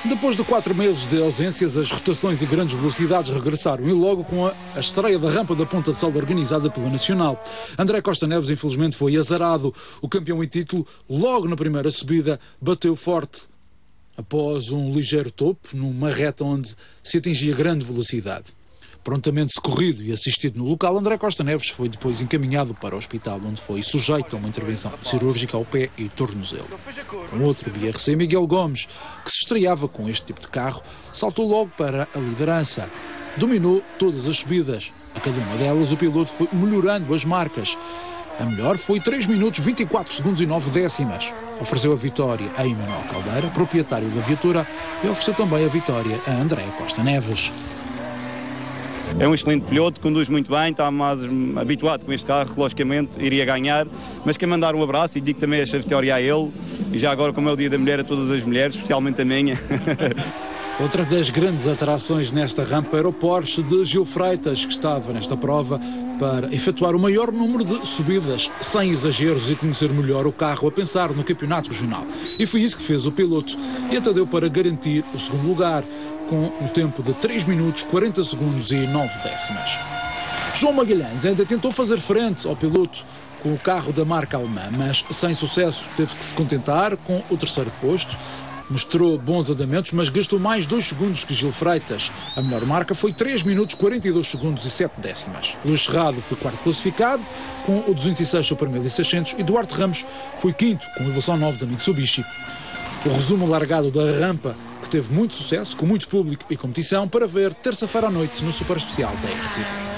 Depois de 4 meses de ausências, as rotações e grandes velocidades regressaram, e logo com a estreia da rampa da Ponta de Sol organizada pela Nacional. André Costa Neves, infelizmente, foi azarado. O campeão em título, logo na primeira subida, bateu forte após um ligeiro topo, numa reta onde se atingia grande velocidade. Prontamente socorrido e assistido no local, André Costa Neves foi depois encaminhado para o hospital, onde foi sujeito a uma intervenção cirúrgica ao pé e tornozelo. Um outro BRC, Miguel Gomes, que se estreava com este tipo de carro, saltou logo para a liderança. Dominou todas as subidas. A cada uma delas, o piloto foi melhorando as marcas. A melhor foi 3 minutos, 24 segundos e 9 décimas. Ofereceu a vitória a Emanuel Caldeira, proprietário da viatura, e ofereceu também a vitória a André Costa Neves. É um excelente piloto, conduz muito bem, está mais habituado com este carro, logicamente iria ganhar, mas quer mandar um abraço e digo também esta vitória a ele, e já agora, como é o Dia da Mulher, a todas as mulheres, especialmente a minha. Outra das grandes atrações nesta rampa era o Porsche de Gil Freitas, que estava nesta prova para efetuar o maior número de subidas, sem exageros, e conhecer melhor o carro a pensar no campeonato regional. E foi isso que fez o piloto, e até deu para garantir o segundo lugar, com um tempo de 3 minutos, 40 segundos e 9 décimas. João Magalhães ainda tentou fazer frente ao piloto com o carro da marca alemã, mas sem sucesso. Teve que se contentar com o terceiro posto. Mostrou bons andamentos, mas gastou mais 2 segundos que Gil Freitas. A melhor marca foi 3 minutos, 42 segundos e 7 décimas. Luís Cerrado foi quarto classificado, com o 206 Super 1600, e Duarte Ramos foi quinto, com a evolução 9 da Mitsubishi. O resumo largado da rampa, que teve muito sucesso, com muito público e competição, para ver terça-feira à noite no Super Especial da RTP.